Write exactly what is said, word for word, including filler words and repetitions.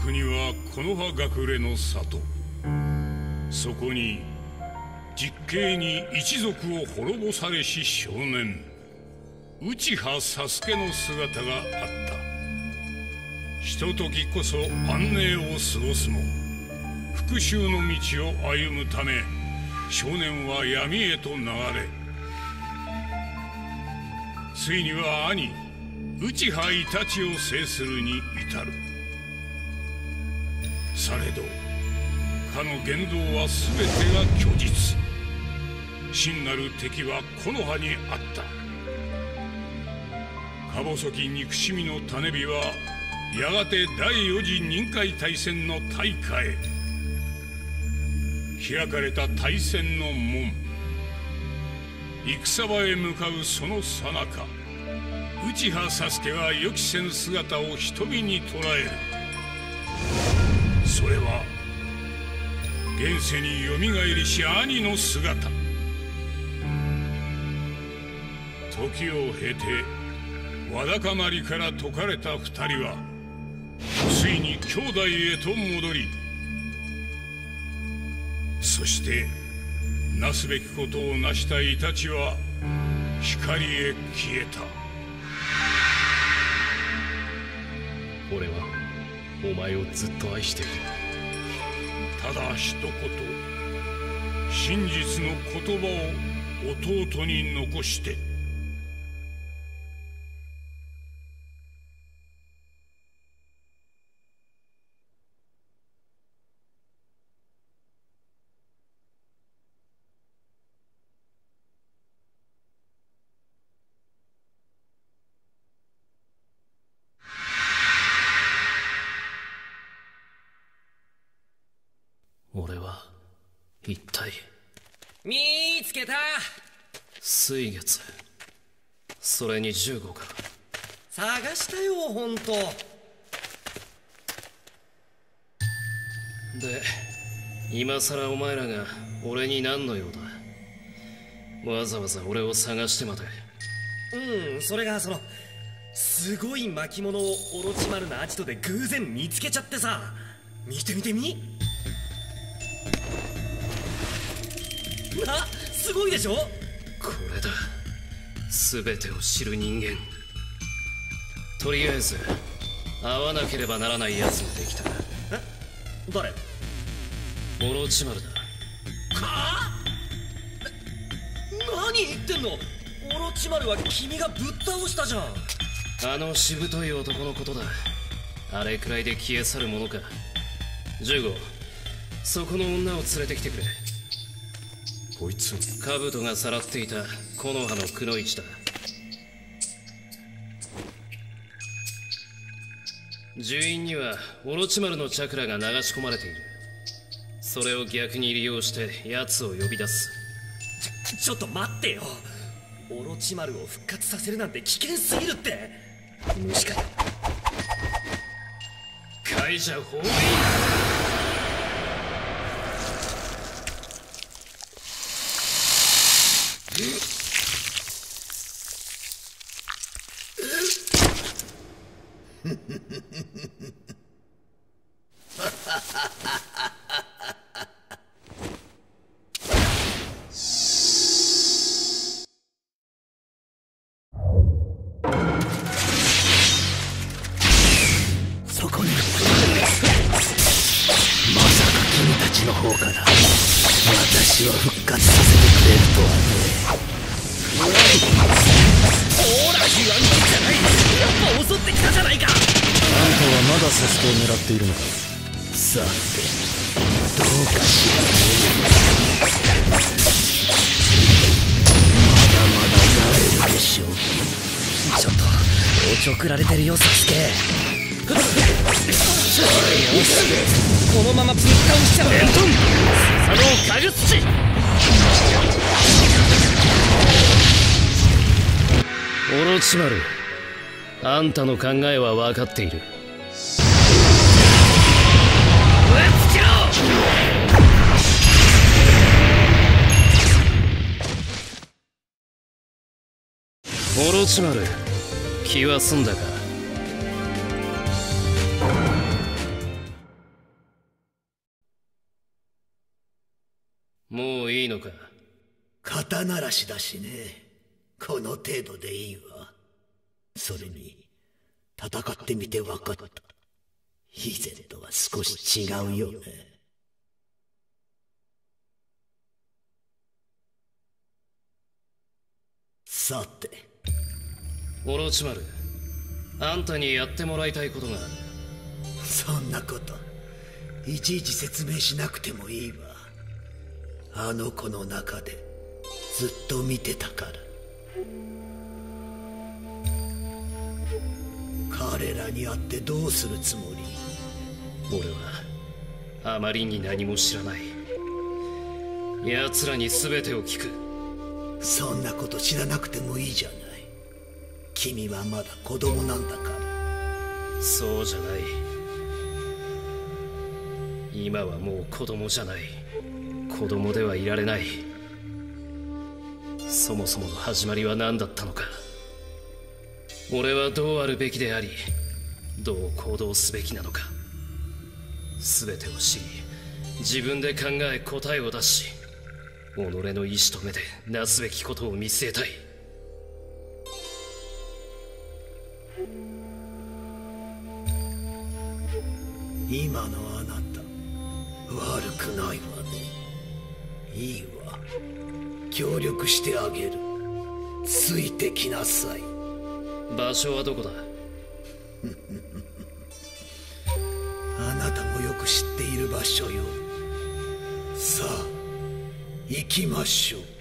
国は木の葉隠れの里。そこに実刑に一族を滅ぼされし少年内葉佐助の姿があった。ひとときこそ安寧を過ごすも復讐の道を歩むため少年は闇へと流れ、ついには兄内葉イタチを制するに至る。されどかの言動は全てが虚実。真なる敵は木の葉にあった。か細き憎しみの種火はやがて第四次任海大戦の大火へ。開かれた大戦の門、戦場へ向かうその最中、内葉佐助は予期せぬ姿を瞳に捉える。それは現世によみがえりし兄の姿。時を経てわだかまりから解かれた二人はついに兄弟へと戻り、そしてなすべきことを成したイタチは光へ消えた。 俺はお前をずっと愛している。 ただ一言、真実の言葉を弟に残して。 俺は一体。 見つけた。 水月、それにじゅうごか。 探したよ本当。 で今さらお前らが俺に何の用だ。わざわざ俺を探してまで。 うん、それがそのすごい巻物をオロチマルなアジトで偶然見つけちゃってさ。見てみてみ。あ、すごいでしょ。これだ、全てを知る人間。とりあえず会わなければならない奴ができた。 え、誰？ オロチマルだ。 はあ？何言ってんの。オロチマルは君がぶっ倒したじゃん。 あのしぶとい男のことだ。あれくらいで消え去るものか。じゅうご、そこの女を連れてきてくれ。 こいつ兜がさらっていた木の葉のくのいちだ。樹院にはオロチマルのチャクラが流し込まれている。それを逆に利用して奴を呼び出す。 ちょ、ちょっと待ってよ。オロチマルを復活させるなんて危険すぎるって。虫かよ。 カイジャホーリー。 そこにまさか君たちの方から私を復活させてくれるとはね。 ほら言わんじゃない。やっぱ襲ってきたじゃないか。 あんたはまだサスケを狙っているのか。さてどうかしらね。まだまだなれるでしょう。 ちょっとおちょくられてるよサスケ。よし、このままぶっ倒しちゃう。レントン佐野ガルツチ。 オロチマル、あんたの考えは分かっている。 植え付けろ。 オロチマル、気は済んだか。 もういいのか？ 肩慣らしだしね。この程度でいいわ。それに戦ってみて分かった。以前とは少し違うよね。さて、 オロチマル、あんたにやってもらいたいことがある。 そんなこといちいち説明しなくてもいいわ。あの子の中でずっと見てたから。彼らに会ってどうするつもり？ 俺はあまりに何も知らない。奴らに全てを聞く。 そんなこと知らなくてもいいじゃない。君はまだ子供なんだから。 そうじゃない。今はもう子供じゃない。子供ではいられない。そもそもの始まりは何だったのか。俺はどうあるべきであり、どう行動すべきなのか。全てを知り、自分で考え答えを出し、己の意志と目でなすべきことを見据えたい。 今のあなた悪くないわね。いいわ、協力してあげる。ついてきなさい。 場所はどこだ？ あなたもよく知っている場所よ。さあ行きましょう。